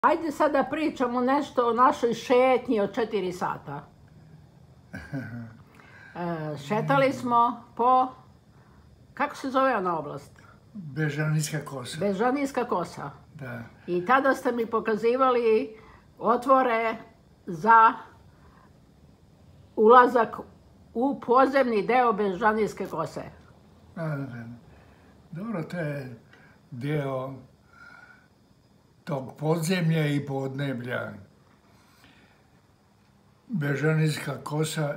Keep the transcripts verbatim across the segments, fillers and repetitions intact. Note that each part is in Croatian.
Ajde sad da pričamo nešto o našoj šetnji od četiri sata. E, šetali smo po, kako se zove ona oblast? Bežanijska kosa. Bežanijska kosa. Da. I tada ste mi pokazivali otvore za ulazak u podzemni deo Bežanijske kose. Dobro, to je deo tog podzemlja i podneblja. Bežanijska kosa,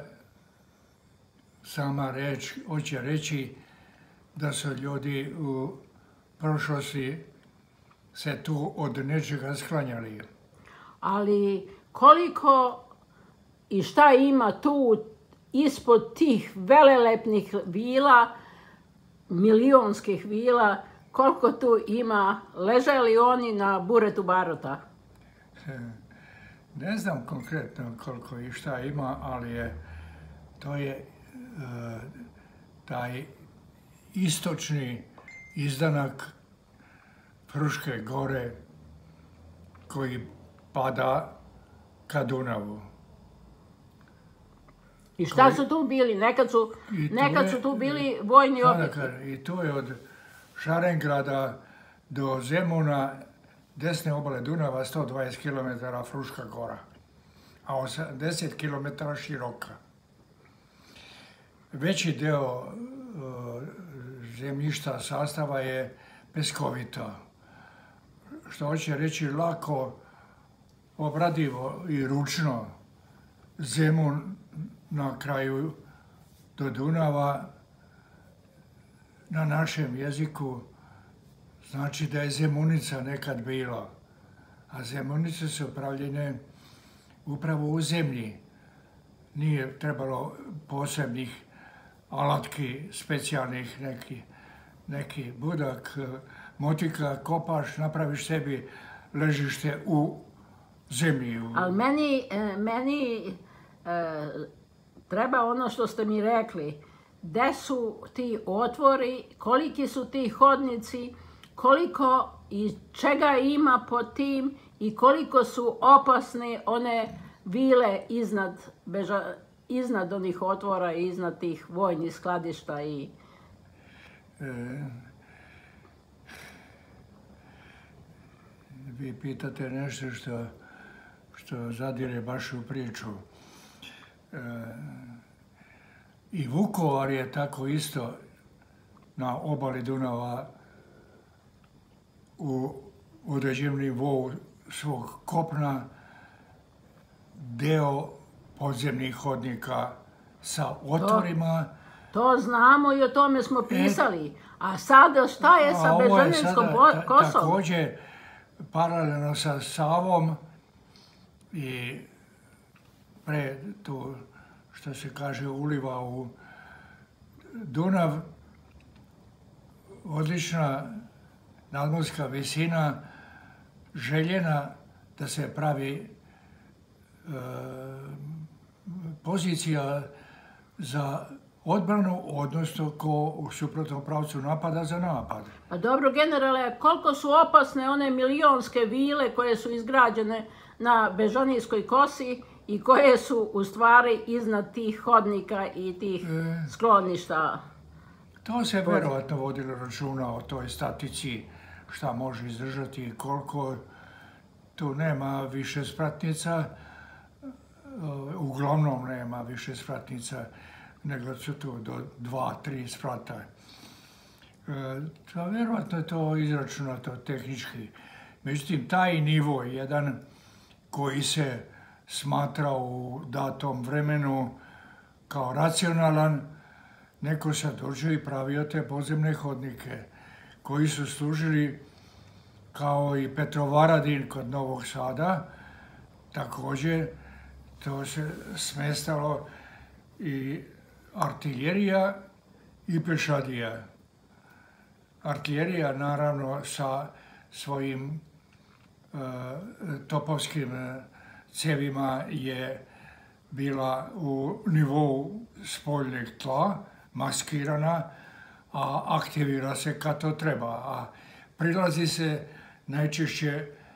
sama reč, hoće reći da su ljudi u prošlosti se tu od nečega sklanjali. Ali koliko i šta ima tu ispod tih velelepnih vila, milionskih vila, koliko tu ima, leže li oni na buretu barota? Ne znam konkretno koliko i šta ima, ali je, to je uh, taj istočni izdanak Fruške gore koji pada ka Dunavu. I šta su tu bili? Nekad su, nekad su tu bili vojni objekti. I tu je od Šarengrada do Zemuna, desne obale Dunava, sto dvadeset kilometara Fruška gora, a osamdeset kilometara široka. Veći deo uh, zemljišta sastava je peskovito, što hoće reći lako obradivo i ručno. Zemun na kraju do Dunava na našem jeziku znači da je Zemunica nekad bila, a Zemunice su pravljene upravo u zemlji. Nije trebalo posebnih alatki, specijalnih, neki, neki budak, motika, kopaš, napraviš sebi ležište u zemlji. Ali meni, meni e, treba ono što ste mi rekli, gde su ti otvori, koliki su ti hodnici, koliko i čega ima pod tim i koliko su opasne one vile iznad, beža, iznad onih otvora i iznad tih vojnih skladišta i... E, vi pitate nešto što, što zadire baš u priču. E, I Vukovar je tako isto na obali Dunava u određenom nivou svog kopna deo podzemnih hodnika sa otvorima. To, to znamo i o tome smo pisali. E, a sada šta je sa Bežanijskom kosom? Također paralelno sa Savom i pre tu, što se kaže, uliva u Dunav, odlična nadmorska visina, željena da se pravi e, pozicija za odbranu, odnosno ko u suprotnom pravcu napada za napad. A dobro, generale, koliko su opasne one milionske vile koje su izgrađene na Bežanijskoj kosi i koje su u stvari iznad tih hodnika i tih e, skloništa? To se verovatno vodilo računa o toj statici, šta može izdržati i koliko. Tu nema više spratnica, uglavnom nema više spratnica, nego su tu do dva, tri sprata. E, to, verovatno je to izračunato tehnički. Međutim, taj nivo jedan koji se smatra u datom vremenu kao racionalan, neko sad dođe i pravio te podzemne hodnike koji su služili kao i Petrovaradin kod Novog Sada. Također to se smestalo i artiljerija i pešadija. Artiljerija naravno sa svojim uh, topovskim cevima je bila u nivou spoljnog tla, maskirana, a aktivira se kad to treba. A prilazi se najčešće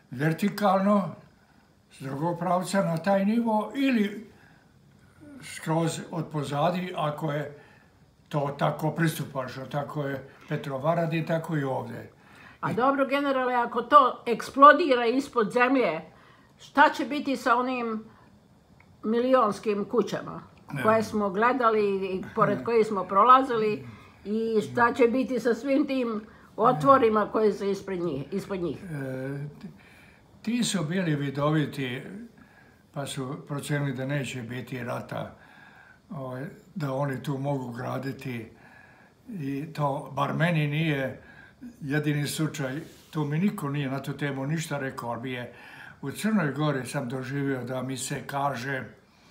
vertikalno, s drugog pravca na taj nivo, ili skroz od pozadi, ako je to tako pristupačno, tako je Petrovaradin, tako i ovdje. A dobro, generale, ako to eksplodira ispod zemlje, šta će biti sa onim milionskim kućama koje smo gledali i pored kojih smo prolazili i šta će biti sa svim tim otvorima koji su ispred njih, ispod njih? E, ti su bili vidoviti, pa su procenili da neće biti rata, ovaj, da oni tu mogu graditi. I to, bar meni nije jedini slučaj, tu mi niko nije na tu temu ništa rekao, ali je u Crnoj Gori sam doživio da mi se kaže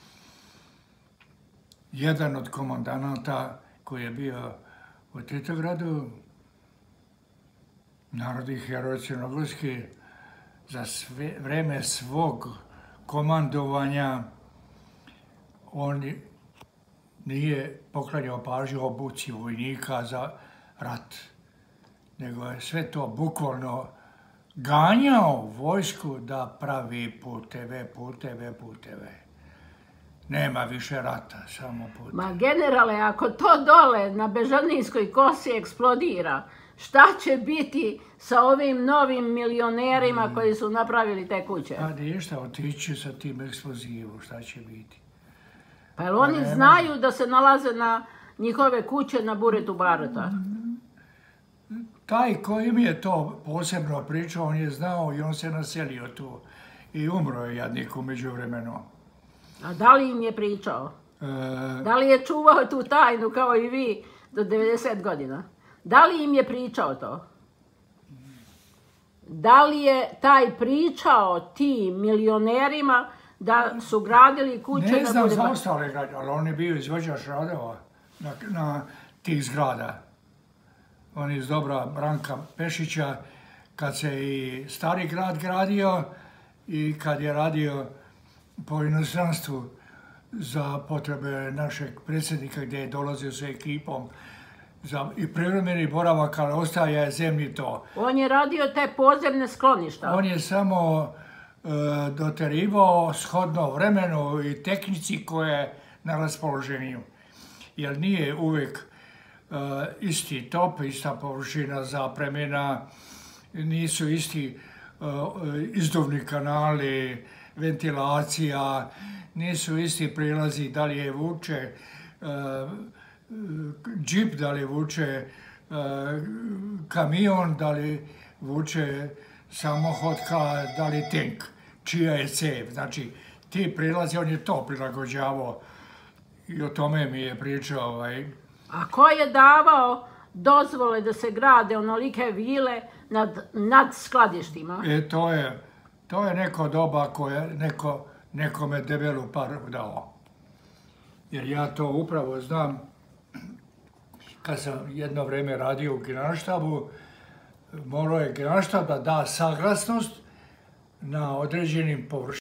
jedan od komandanata koji je bio u Titogradu, narodni heroj crnogorski, za sve, vreme svog komandovanja on nije poklanjao pažnju obuci vojnika za rat, nego je sve to bukvalno ganjao vojsku da pravi puteve, puteve, puteve. Nema više rata, samo puteve. Ma generale, ako to dole na Bežanijskoj kosi eksplodira, šta će biti sa ovim novim milionerima koji su napravili te kuće? Pa ništa, otići sa tim eksplozivom, šta će biti? Pa jel oni znaju da se nalaze na njihove kuće na Buretu Barata? Taj koji mi je to posebno pričao, on je znao i on se naselio tu. I umro je jadnik u međuvremenu. A da li im je pričao? E, Da li je čuvao tu tajnu kao i vi do devedeset godina? Da li im je pričao to? Da li je taj pričao tim milionerima da su gradili kuće ne na znam Buretu za Barata? ostale građe, ali on je bio izvođač radova na, na tih zgrada. On je iz dobra Branka Pešića, kad se i Stari grad gradio i kad je radio po inostranstvu za potrebe našeg predsjednika gdje je dolazio sa ekipom za i privremeni boravak, ali ostaje zemlji to. On je radio te podzemne skloništa. On je samo e, doterivao shodno vremenu i tehnici koje je na raspoloženju. Jer nije uvijek e, isti top, ista površina zapremina, nisu isti e, izduvni kanali, ventilacija, nisu isti prilazi, da li je vuče e, džip, da li vuče e, kamion, da li vuče samohodka, da li tank, čija je cev. Znači, ti prilazi, on je to prilagođavao i o tome mi je pričao. Ovaj. A ko je davao dozvole da se grade onolike vile nad, nad skladištima? E, to je, to je neko doba koje neko, nekome debelu paru dao. Jer ja to upravo znam, kad sam jedno vrijeme radio u Generalštabu, morao je Generalštab da da saglasnost na određenim površinama